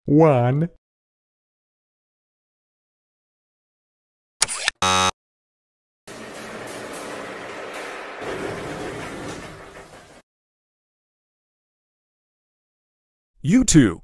1. YouTube.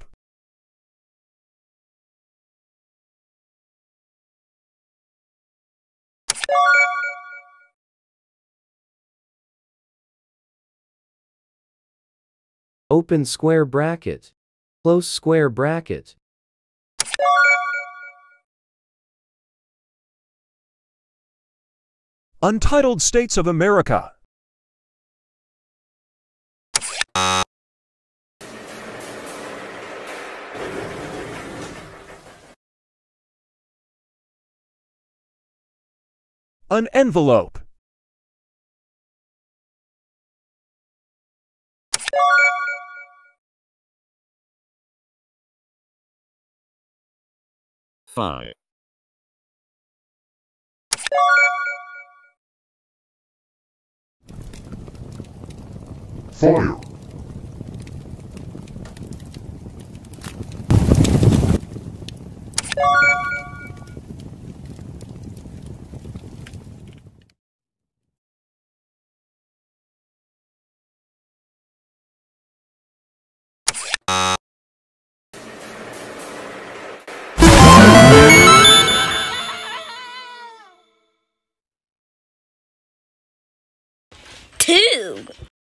Open square bracket. Close square bracket. Untitled States of America. An envelope. Fire. Fire. Tube.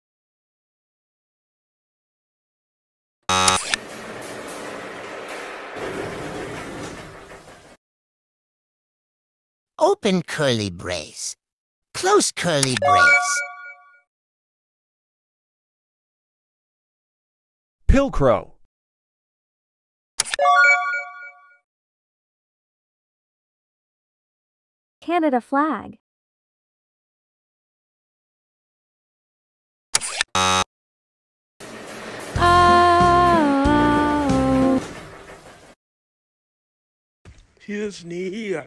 Open curly brace. Close curly brace. Pilcrow. Canada flag. Oh. Here's Neil.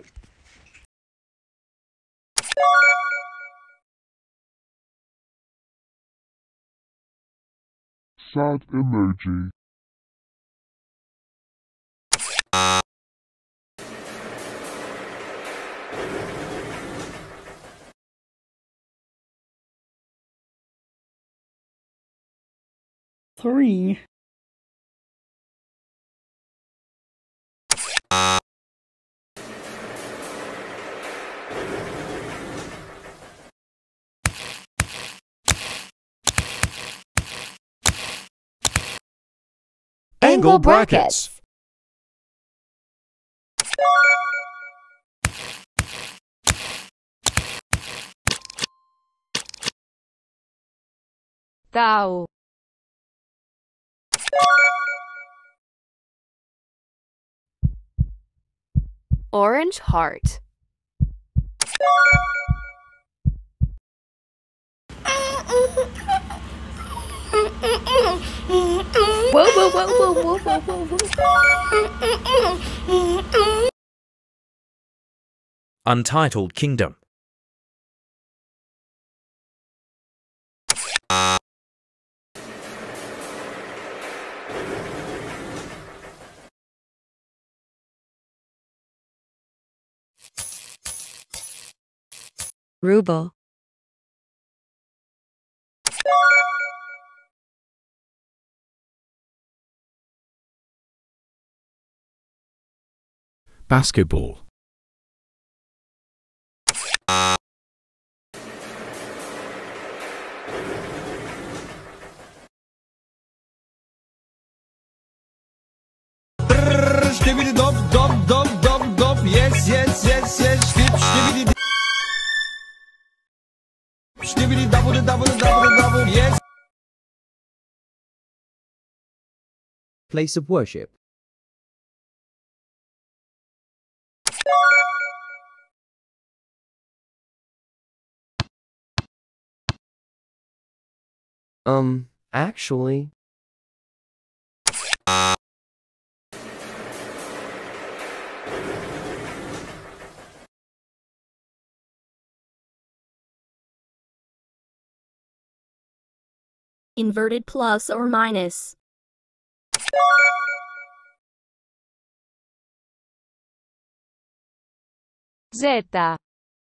Sad emoji. Three. Angle brackets. Thou. Orange heart. Whoa, whoa, whoa, whoa, whoa, whoa, whoa. Untitled Kingdom. Ruble. Basketball. Ştibidi dop dop dop dop dop. Yes yes yes yes. Ştibidi. Ştibidi double double double double. Yes. Place of worship. Actually. Inverted plus or minus. Zeta.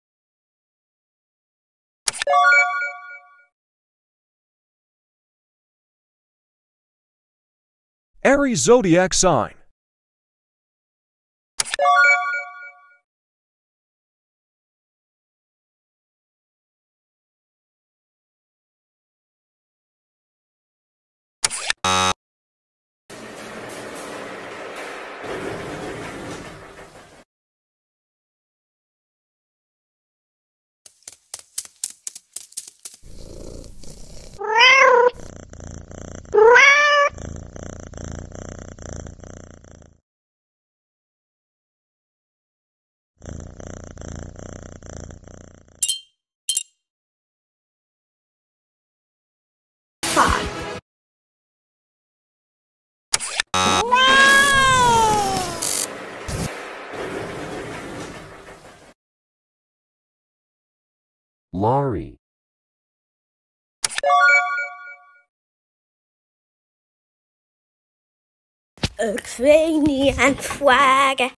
Aries zodiac sign. Lorry. Ik weet niet aan het vragen.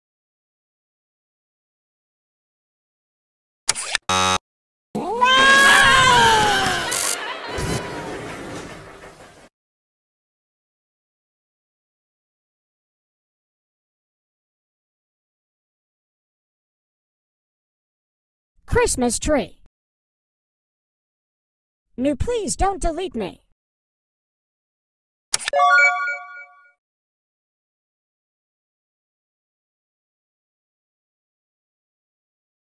Christmas tree. Nu, please don't delete me.